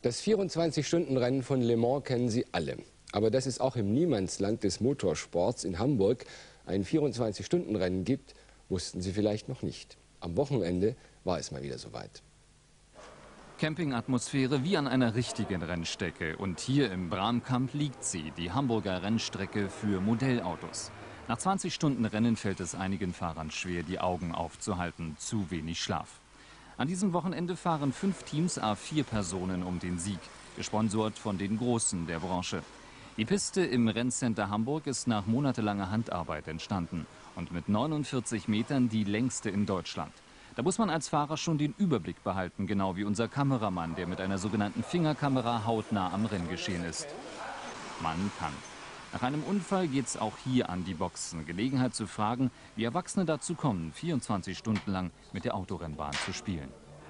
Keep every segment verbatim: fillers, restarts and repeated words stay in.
Das vierundzwanzig-Stunden-Rennen von Le Mans kennen Sie alle. Aber dass es auch im Niemandsland des Motorsports in Hamburg ein vierundzwanzig-Stunden-Rennen gibt, wussten Sie vielleicht noch nicht. Am Wochenende war es mal wieder soweit. Campingatmosphäre wie an einer richtigen Rennstrecke. Und hier im Bramkamp liegt sie, die Hamburger Rennstrecke für Modellautos. Nach zwanzig Stunden Rennen fällt es einigen Fahrern schwer, die Augen aufzuhalten. Zu wenig Schlaf. An diesem Wochenende fahren fünf Teams à vier Personen um den Sieg, gesponsert von den Großen der Branche. Die Piste im Renncenter Hamburg ist nach monatelanger Handarbeit entstanden und mit neunundvierzig Metern die längste in Deutschland. Da muss man als Fahrer schon den Überblick behalten, genau wie unser Kameramann, der mit einer sogenannten Fingerkamera hautnah am Renngeschehen ist. Man kann. Nach einem Unfall geht's auch hier an die Boxen. Gelegenheit zu fragen, wie Erwachsene dazu kommen, vierundzwanzig Stunden lang mit der Autorennbahn zu spielen.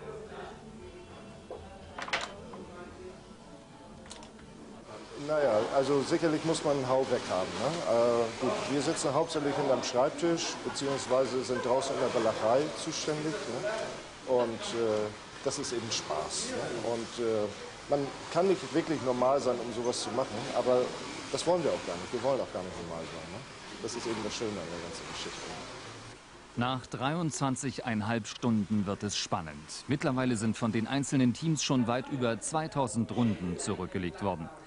Naja, also sicherlich muss man einen Hau weg haben. Ne? Äh, gut, wir sitzen hauptsächlich hinterm Schreibtisch, beziehungsweise sind draußen in der Walachei zuständig. Ne? Und äh, das ist eben Spaß. Ne? Und äh, man kann nicht wirklich normal sein, um sowas zu machen, aber das wollen wir auch gar nicht. Wir wollen auch gar nicht normal sein. Ne? Das ist eben das Schöne an der ganzen Geschichte. Nach dreiundzwanzig Komma fünf Stunden wird es spannend. Mittlerweile sind von den einzelnen Teams schon weit über zweitausend Runden zurückgelegt worden.